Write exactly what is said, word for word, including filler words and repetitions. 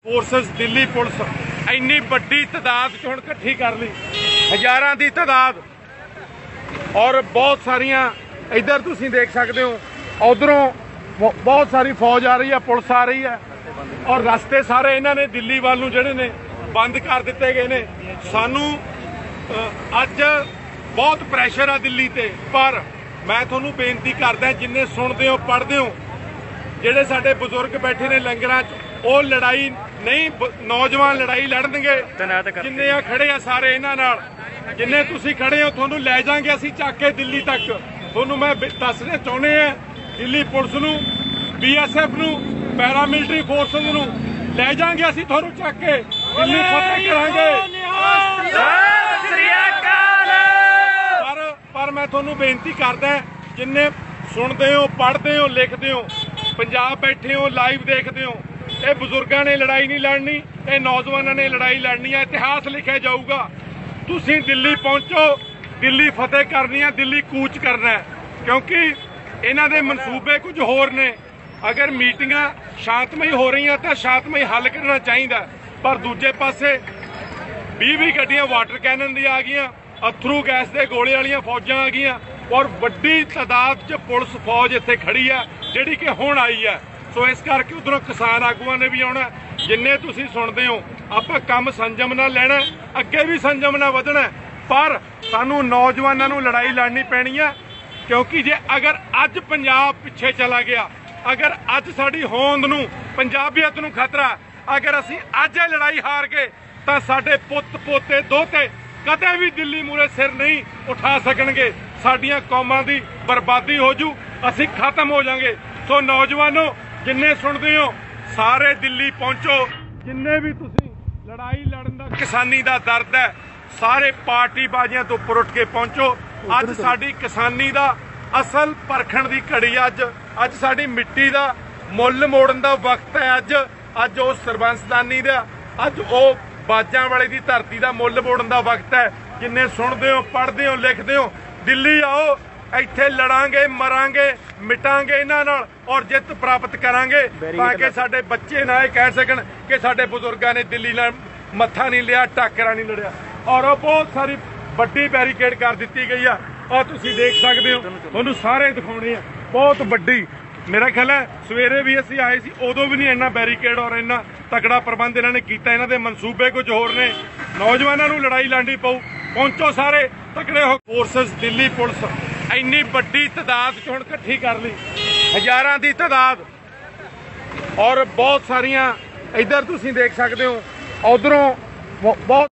Forces Delhi police इन्नी बड़ी तादाद च हुण इकट्ठी कर ली, हज़ारां दी तादाद, और बहुत सारिया इधर तुसीं देख सकते हो, उधरों बहुत सारी फौज आ रही है, पुलिस आ रही है, और रास्ते सारे इन्हां ने दिल्ली वाल नूं जिहड़े ने बंद कर दिते गए ने। सानू अज बहुत प्रैशर आ दिल्ली ते, पर मैं तुहानूं बेनती करदा, जिन्ने सुणदे हो पढ़दे हो, जिहड़े साडे बजुर्ग बैठे ने लंगरां च, ਉਹ लड़ाई नहीं, नौजवान लड़ाई लड़नगे, जिन्ने आ खड़े आ सारे इन्हां नाल, जिन्ने तुसीं खड़े हो तुहानूं लै जांगे असीं चक के दिल्ली तक। तुहानूं मैं दसना चाहुंदे आ, दिल्ली पुलिस नूं, बी एस एफ नूं, पैरामिलिटरी फोर्सेस नूं लै जांगे असीं, तुहानूं चक के दिल्ली फतेह करांगे। पर पर मैं तुहानूं बेनती करदा, जिन्ने सुणदे हो, पढ़दे हो, लिखदे हो, पंजाब बैठे हो, लाइव देखदे हो, ये बजुर्गों ने लड़ाई नहीं लड़नी, ये नौजवानों ने लड़ाई लड़नी है, इतिहास लिखा जाऊगा। तुसीं दिल्ली पहुंचो, दिल्ली फतेह करनी है, दिल्ली कूच करना है, क्योंकि इन्हां दे मनसूबे कुछ होर ने। अगर मीटिंगां शांतमई हो रही तो शांतमई हल करना चाहिए, पर दूजे पासे भी भी गड्डियां वाटर कैनन दी आ गई, अथरू गैस के गोले वाली फौजां आ गई, और वड्डी तादाद च पुलिस फौज इत्थे खड़ी है जिहड़ी कि हुण आई है। सो इस करके उधरों किसान आगुआं ने भी आउणा, जिन्ने तुसीं सुणदे हो, आपां काम संजम नाल लैणा, अगे भी संजम नाल वधणा, पर सानूं नौजवानों नूं लड़ाई लड़नी पैणी है, क्योंकि जे अगर अज पंजाब पिछे चला गया, अगर अज साडी होंद नूं, पंजाबीयत नूं खतरा, अगर असीं अज ये लड़ाई हार गए तां साडे पुत्त पोते दोते कदे भी दिल्ली मूरे सिर नहीं उठा सकणगे, साडियां कौमां दी बर्बादी हो जू, असीं खत्म हो जांगे। सो नौजवानों, जिन्ने सुनते हो सारे दिल्ली पहुंचो, जिन्ने भी तुसीं लड़ाई लड़न दा किसानी दा दर्द है, सारे पार्टी बाजियां तो उपर उठ के पहुंचो। अज साडी किसानी दा असल परखण दी घड़ी, अज अज साडी मिट्टी दा मुੱਲ मोड़न दा वक्त है, अज अज उस सरबंसदानी दा, अज ओ बाजां वाले दी धरती दा मुੱਲ मोड़न दा वक्त है। जिन्ने सुनते हो, पढ़ते हो, लिखते हो, दिल्ली आओ, ਇੱਥੇ लड़ांगे, मरांगे, मिटांगे इन्हां नाल, और जित प्राप्त करांगे, ताकि साडे बच्चे ना कह सकन कि साडे बुजुर्गां ने दिल्ली नाल मत्था नहीं लिया, टाकरा नहीं लड़िया। और बहुत सारी बड़ी बैरीकेड कर दी गई है, और तुसीं देख सकते हो, तुहानूं सारे दिखाउणे आ, बहुत बड़ी। मेरा ख्याल है सवेरे भी असीं आए सी, उदों भी नहीं इन्ना बैरीकेड और इन्ना तगड़ा प्रबंध इन्हां ने कीता। इन्हां दे मनसूबे कुछ होर ने, नौजवानों नूं लड़ाई लड़नी पऊ, पहुंचो सारे तगड़े हो। फोर्सेस दिल्ली पुलिस इन्नी बड़ी तादाद च हुण इकट्ठी कर ली, हज़ारां दी तादाद, और बहुत सारिया इधर तुसीं देख सकते हो, उधरों बहुत